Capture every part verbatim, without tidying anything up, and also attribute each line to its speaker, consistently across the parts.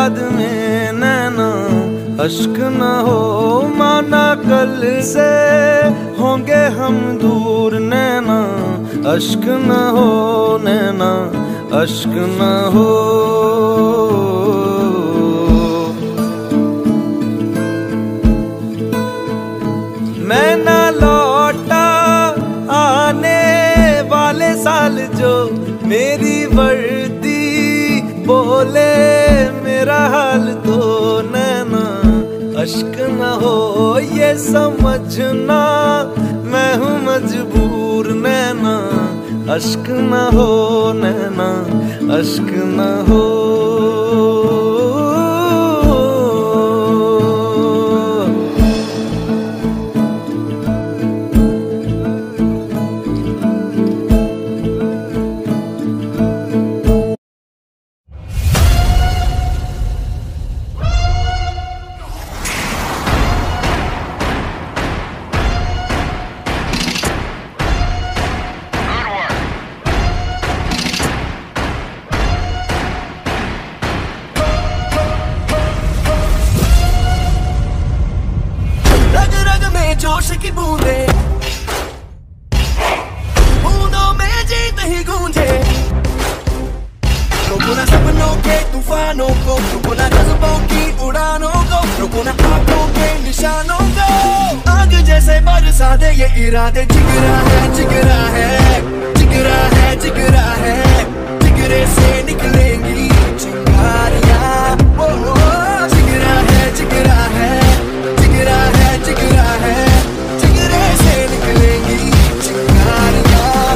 Speaker 1: याद में नैना अश्क न हो, माना कल से होंगे हम दूर नैना अश्क न हो, नैना अश्क न हो। मैं ना लौटा आने वाले साल जो मेरी वर्दी बोले मेरा हाल तो नैना अश्क न हो, ये समझना मैं हूँ मजबूर नैना अश्क न हो, नैना अश्क न हो।
Speaker 2: जोश की बूंदे बूंदों में जीत ही गूंजे, रोको ना सपनों के तूफानों को, रोको ना जज्बों की उड़ानों को, रोको ना आंखों के निशानों को। आग जैसे बरसा दे ये इरादे, जिगरा है जिगरा है जिगरा है जिगरा है, जिगरे से निकलेंगी चिंगारियां। ओ जिगरा है जिगरा है जिगरा है जिगरा है, जिगरे से निकलेंगी चिंगारियां।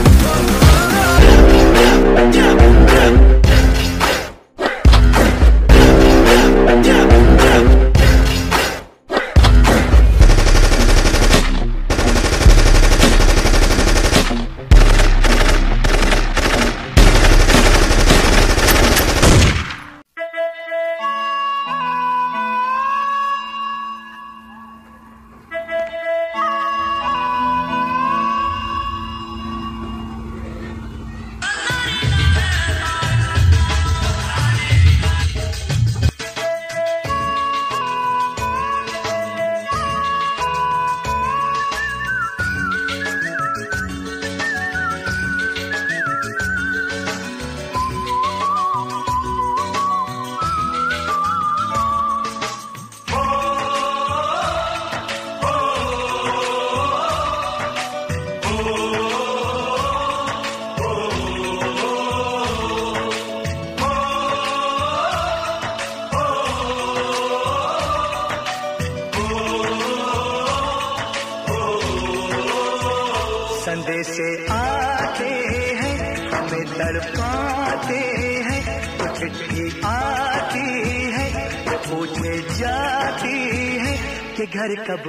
Speaker 3: संदेश आते हैं हमें तड़पाते हैं, तो चिट्ठी आती है तो पूछे जाती है कि घर कब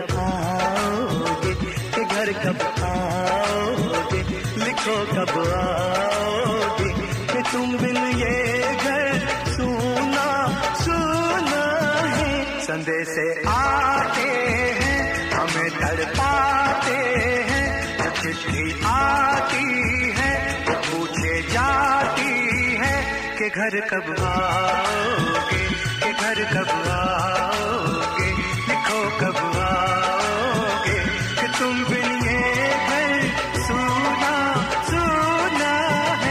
Speaker 3: आओगे, कि घर कब आओगे, लिखो कब आओगे, कि तुम बिन ये घर सुना सुना है। संदेश आते हैं हमें तड़पाते हैं, चिट्ठी आती है तो पूछे जाती है कि घर कब आओगे, कि घर कब आओगे, लिखो कब आओगे, कि तुम बिन ये घर सुना सुना है।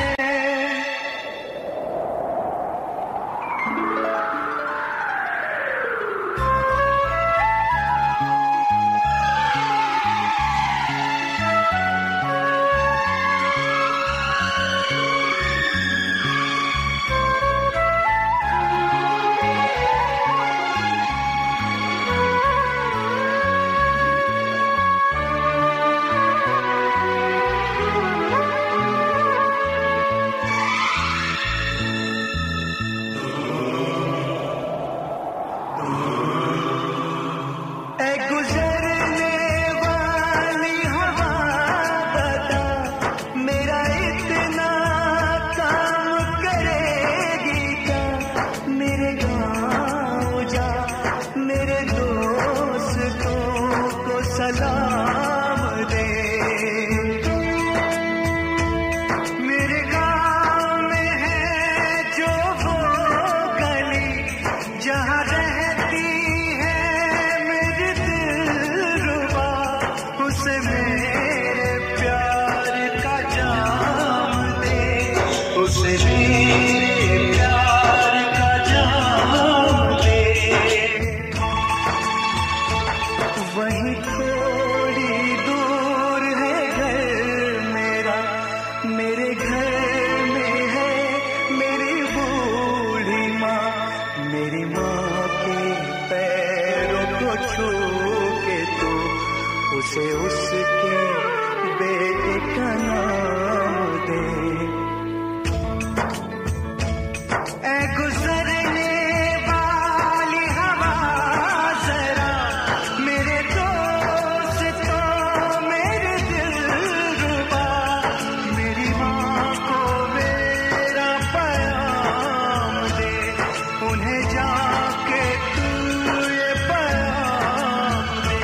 Speaker 3: जाके तू ये पैगाम दे।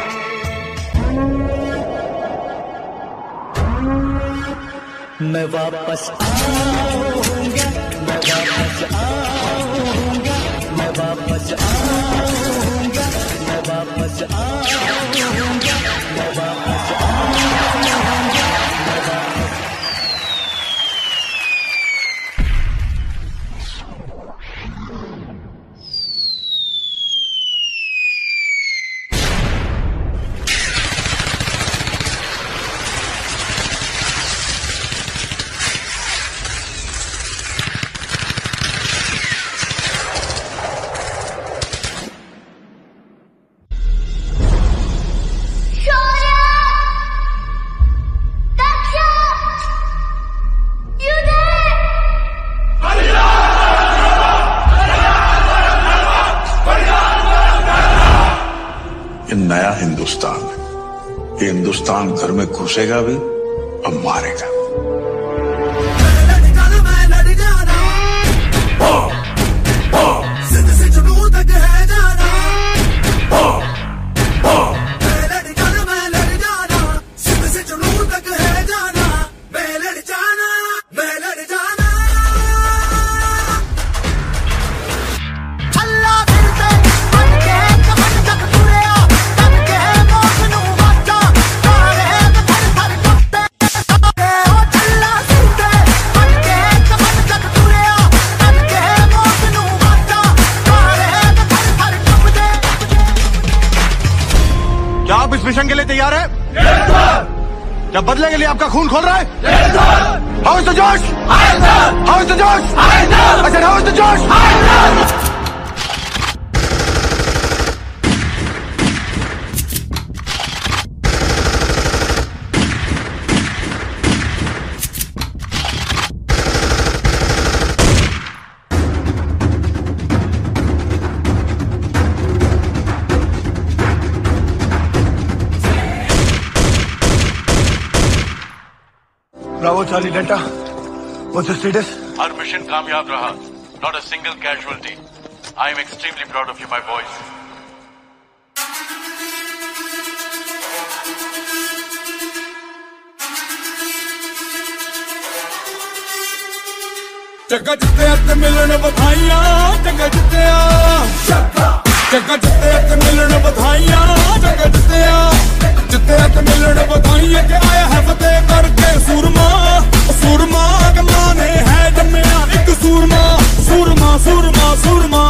Speaker 3: मैं वापस आऊंगा, मैं वापस आऊंगा, मैं वापस आऊंगा, मैं वापस आऊंगा, मैं वापस आऊंगा।
Speaker 4: नया हिंदुस्तान है, ये हिंदुस्तान घर में घुसेगा भी और मारेगा।
Speaker 5: मिशन के लिए तैयार है? yes, क्या बदले के लिए आपका खून खोल रहा है? yes, How is the जोश? How is the जोश? I said how is the जोश?
Speaker 6: Bravo Charlie Delta, what's the status?
Speaker 5: Our mission कामयाब रहा. Not a single casualty. I am extremely proud of you, my boys.
Speaker 1: चक्का जिते ते मिलन बधाइयां, चक्का जिते चक्का जिते ते मिलन बधाइयां, चक्का जिते जिते ते मिलन बधाइयां के आया है फतेह करके सूरमा, सूरमा के माने है जम्मिया एक सूरमा, सूरमा सूरमा सूरमा